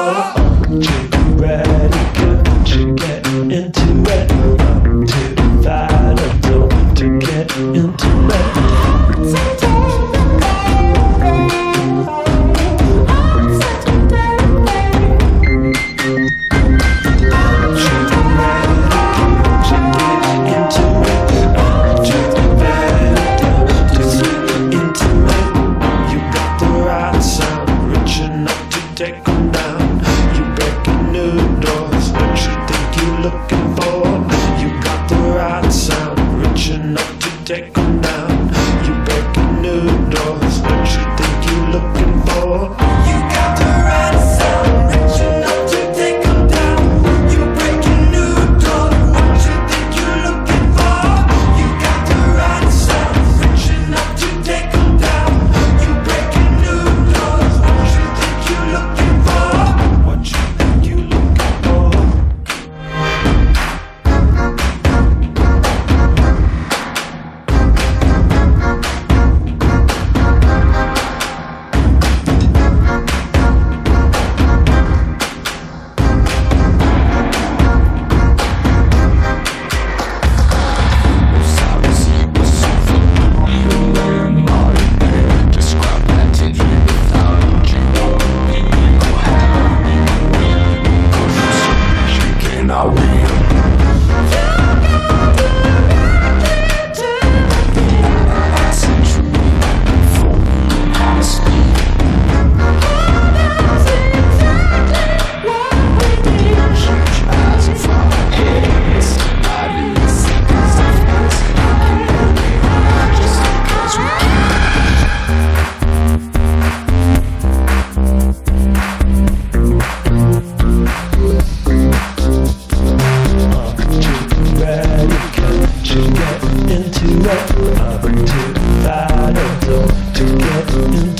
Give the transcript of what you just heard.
Aren't you ready? Can't you get into it? I'm too vital to get into it. Take them down. You breaking new doors. What you think you looking for? You got the right sound. Rich enough to take them down. You breaking new doors. What you think you looking for? You got the right sound. Rich enough to take them down. You breaking new doors. What you think you looking for? You got the right sound. Rich enough to take them down. You breaking new doors. What you think you looking for? What you think you looking for? Into it, I'm too vital to get into